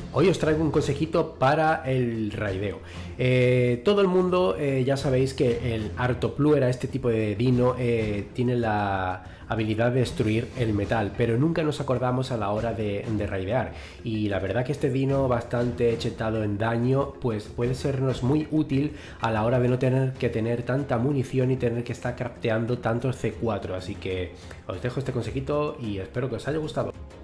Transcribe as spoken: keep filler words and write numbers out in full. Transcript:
Hoy os traigo un consejito para el raideo. Eh, todo el mundo eh, ya sabéis que el Artopluera, este tipo de dino, eh, tiene la habilidad de destruir el metal, pero nunca nos acordamos a la hora de, de raidear. Y la verdad que este dino, bastante chetado en daño, pues puede sernos muy útil a la hora de no tener que tener tanta munición y tener que estar crafteando tantos C cuatro. Así que os dejo este consejito y espero que os haya gustado.